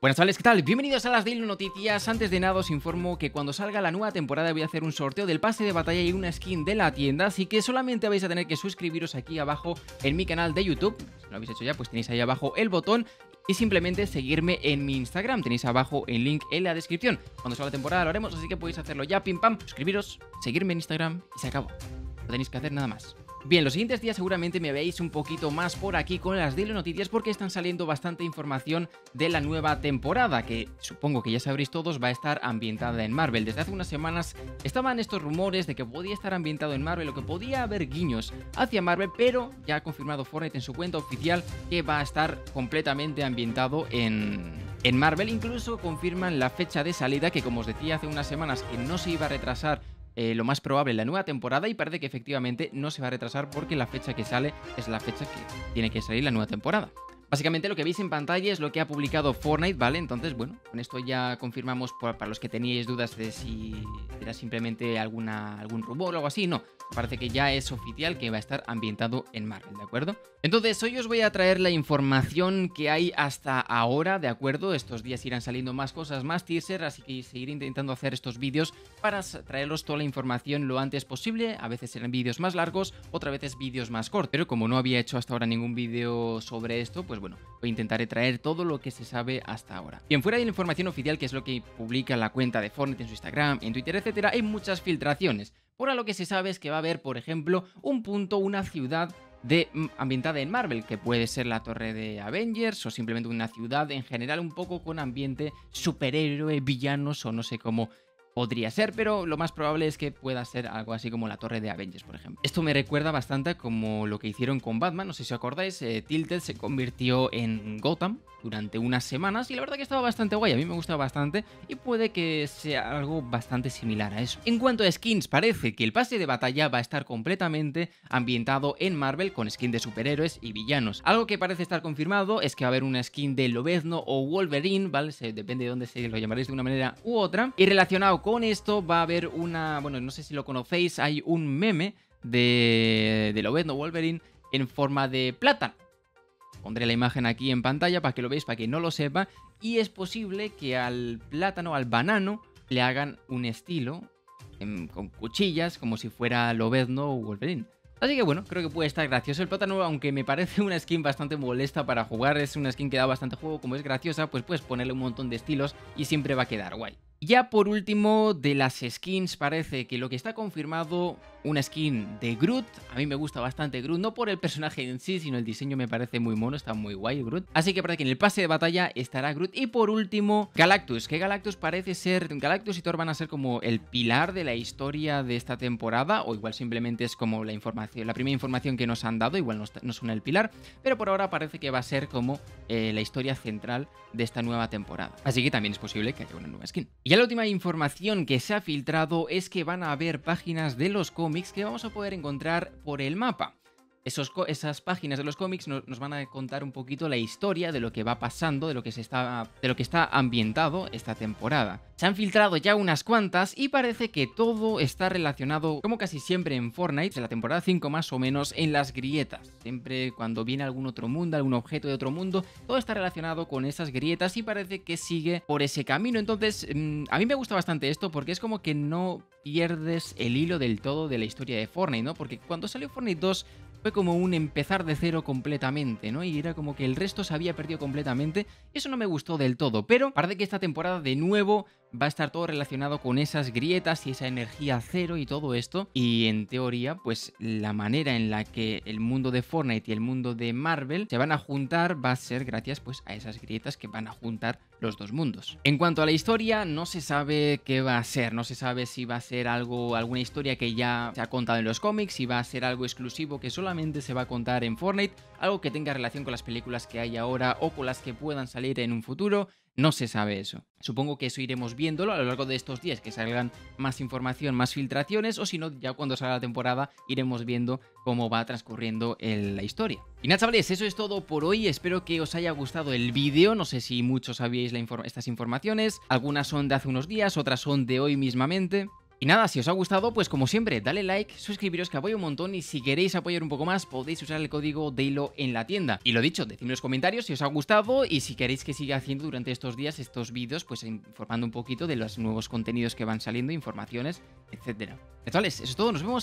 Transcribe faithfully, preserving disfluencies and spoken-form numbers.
Buenas tardes, ¿qué tal? Bienvenidos a las Daily Noticias. Antes de nada os informo que cuando salga la nueva temporada voy a hacer un sorteo del pase de batalla y una skin de la tienda, así que solamente vais a tener que suscribiros aquí abajo en mi canal de YouTube. Si no lo habéis hecho ya, pues tenéis ahí abajo el botón y simplemente seguirme en mi Instagram. Tenéis abajo el link en la descripción. Cuando salga la temporada lo haremos, así que podéis hacerlo ya, pim pam, suscribiros, seguirme en Instagram y se acabó. No tenéis que hacer nada más. Bien, los siguientes días seguramente me veáis un poquito más por aquí con las Daily Noticias porque están saliendo bastante información de la nueva temporada, que supongo que ya sabréis todos va a estar ambientada en Marvel. Desde hace unas semanas estaban estos rumores de que podía estar ambientado en Marvel o que podía haber guiños hacia Marvel, pero ya ha confirmado Fortnite en su cuenta oficial que va a estar completamente ambientado en... en Marvel. Incluso confirman la fecha de salida, que como os decía hace unas semanas que no se iba a retrasar Eh, lo más probable la nueva temporada, y parece que efectivamente no se va a retrasar porque la fecha que sale es la fecha que tiene que salir la nueva temporada. Básicamente lo que veis en pantalla es lo que ha publicado Fortnite, ¿vale? Entonces, bueno, con esto ya confirmamos, por, para los que teníais dudas de si era simplemente alguna, algún rumor o algo así, no. Parece que ya es oficial que va a estar ambientado en Marvel, ¿de acuerdo? Entonces, hoy os voy a traer la información que hay hasta ahora, ¿de acuerdo? Estos días irán saliendo más cosas, más teaser, así que seguiré intentando hacer estos vídeos para traeros toda la información lo antes posible. A veces serán vídeos más largos, otras veces vídeos más cortos. Pero como no había hecho hasta ahora ningún vídeo sobre esto, pues bueno, hoy intentaré traer todo lo que se sabe hasta ahora. Bien, fuera de la información oficial, que es lo que publica la cuenta de Fortnite en su Instagram, en Twitter, etcétera, hay muchas filtraciones. Por ahora lo que se sabe es que va a haber, por ejemplo, un punto, una ciudad de, ambientada en Marvel, que puede ser la torre de Avengers o simplemente una ciudad en general un poco con ambiente superhéroe, villanos o no sé cómo podría ser, pero lo más probable es que pueda ser algo así como la torre de Avengers, por ejemplo. Esto me recuerda bastante como lo que hicieron con Batman, no sé si os acordáis, eh, Tilted se convirtió en Gotham durante unas semanas y la verdad que estaba bastante guay, a mí me gusta bastante y puede que sea algo bastante similar a eso. En cuanto a skins, parece que el pase de batalla va a estar completamente ambientado en Marvel con skins de superhéroes y villanos. Algo que parece estar confirmado es que va a haber una skin de Lobezno o Wolverine, ¿vale? Se, depende de dónde se lo llamaréis de una manera u otra. Y relacionado con esto va a haber una... bueno, no sé si lo conocéis, hay un meme de, de Lobezno Wolverine en forma de plátano. Pondré la imagen aquí en pantalla para que lo veáis, para que no lo sepa. Y es posible que al plátano, al banano, le hagan un estilo en, con cuchillas, como si fuera Lobezno o Wolverine. Así que bueno, creo que puede estar gracioso el plátano, aunque me parece una skin bastante molesta para jugar. Es una skin que da bastante juego, como es graciosa, pues puedes ponerle un montón de estilos y siempre va a quedar guay. Ya por último, de las skins, parece que lo que está confirmado, una skin de Groot. A mí me gusta bastante Groot, no por el personaje en sí, sino el diseño me parece muy mono, está muy guay Groot. Así que parece que en el pase de batalla estará Groot. Y por último, Galactus, que Galactus parece ser... Galactus y Thor van a ser como el pilar de la historia de esta temporada, o igual simplemente es como la información, la primera información que nos han dado, igual no, no son el pilar, pero por ahora parece que va a ser como eh, la historia central de esta nueva temporada. Así que también es posible que haya una nueva skin. Y ya la última información que se ha filtrado es que van a haber páginas de los cómics que vamos a poder encontrar por el mapa. Esos, esas páginas de los cómics nos, nos van a contar un poquito la historia de lo que va pasando, de lo que se está, de lo que está ambientado esta temporada. Se han filtrado ya unas cuantas y parece que todo está relacionado, como casi siempre en Fortnite, de la temporada cinco más o menos, en las grietas. Siempre cuando viene algún otro mundo, algún objeto de otro mundo, todo está relacionado con esas grietas y parece que sigue por ese camino. Entonces, mmm, a mí me gusta bastante esto porque es como que no pierdes el hilo del todo de la historia de Fortnite, ¿no? Porque cuando salió Fortnite dos... fue como un empezar de cero completamente, ¿no? Y era como que el resto se había perdido completamente. Eso no me gustó del todo, pero parece que esta temporada de nuevo va a estar todo relacionado con esas grietas y esa energía cero y todo esto. Y en teoría, pues la manera en la que el mundo de Fortnite y el mundo de Marvel se van a juntar va a ser gracias pues a esas grietas que van a juntar los dos mundos. En cuanto a la historia, no se sabe qué va a ser, no se sabe si va a ser algo, alguna historia que ya se ha contado en los cómics, si va a ser algo exclusivo que solamente se va a contar en Fortnite, algo que tenga relación con las películas que hay ahora o con las que puedan salir en un futuro. No se sabe eso. Supongo que eso iremos viéndolo a lo largo de estos días, que salgan más información, más filtraciones, o si no, ya cuando salga la temporada iremos viendo cómo va transcurriendo el, la historia. Y nada, chavales, eso es todo por hoy. Espero que os haya gustado el vídeo. No sé si muchos sabíais la inform- estas informaciones. Algunas son de hace unos días, otras son de hoy mismamente. Y nada, si os ha gustado, pues como siempre, dale like, suscribiros que apoyo un montón y si queréis apoyar un poco más podéis usar el código DAILO en la tienda. Y lo dicho, decidme en los comentarios si os ha gustado y si queréis que siga haciendo durante estos días estos vídeos, pues informando un poquito de los nuevos contenidos que van saliendo, informaciones, etcétera. Chavales, eso es todo, nos vemos